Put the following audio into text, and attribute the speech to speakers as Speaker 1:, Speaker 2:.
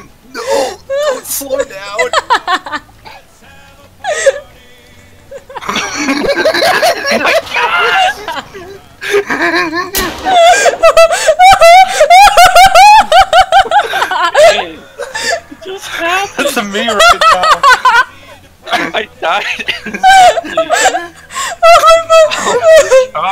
Speaker 1: No! Don't slow down! Oh my god!
Speaker 2: Hey, it just happened.
Speaker 1: That's a me right now.
Speaker 2: I died.
Speaker 3: Oh my god!